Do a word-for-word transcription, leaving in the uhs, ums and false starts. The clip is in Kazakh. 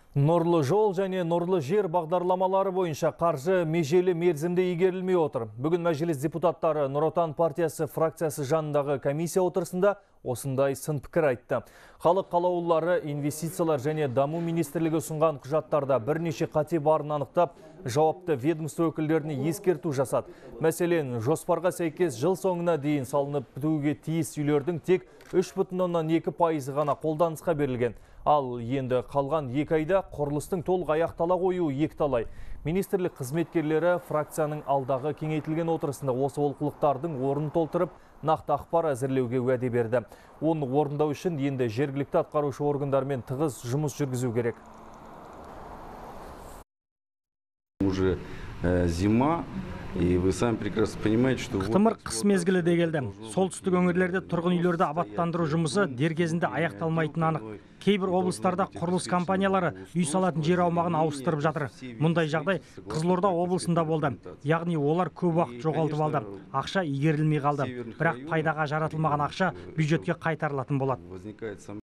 Нұрлы жол және нұрлы жер бағдарламалары бойынша қаржы межелі мерзімде игерілмей отыр. Бүгін мәжіліс депутаттары Нұр Отан партиясы фракциясы жанындағы комиссия отырысында осындай сын пікір айтты. Халық қалаулылары инвестициялар және даму министрлігі ұсынған құжаттарда бірнеше қате барын анықтап, жауапты ведомство өкілдеріне ескерту жасады. Мәселен, жоспарға сәйкес жыл соңына дейін салынып бітуге тиіс үйлердің тек үш бүтін оннан екі пайызы ғана қолданысқа берілген. Ал енді қалған екі айда құрылыстың толық аяқтала қоюы екіталай. Министрлік қызметкерлері фракцияның алдағы кеңейтілген отырысында осы олқылықтардың орнын толтырып, нақты ақпар әзірлеуге уәде берді. Оны орындау үшін енді жергілікті атқарушы органдармен тығыз жұмыс жүргізу керек. Уже зима. И вы сами прекрасно понимаете, что Қытымыр қыс мезгілі де келді. Солтүстік өңірлерде тұрғын үйлерді абаттандыру жұмысы дер кезінде аяқталмайтыны анық. Кейбір облыстарда құрылыс компаниялары үй салатын жер аумағын ауыстырып жатыр. Мұндай жағдай Қызылорда облысында болды. Яғни олар көп уақыт жоғалтып алды. Ақша игерілмей қалды. Бірақ пайдаға жаратылмаған ақша бюджетке қайтарылатын болады.